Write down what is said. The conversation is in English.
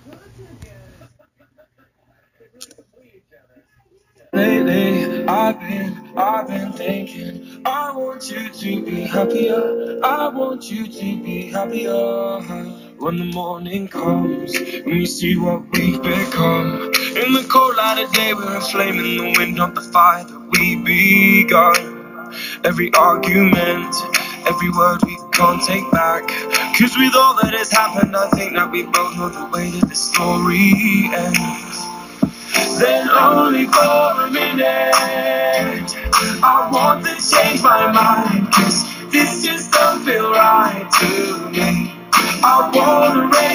Lately, I've been thinking, I want you to be happier. I want you to be happier. When the morning comes, when you see what we've become. In the cold light of day, we're a flame in the wind, not the fire that we begun. Every argument, every word we can't take back. Cause with all that has happened, I think that we both know the way that the story ends. Then only for a minute I want to change my mind, 'cause this just don't feel right to me. I wanna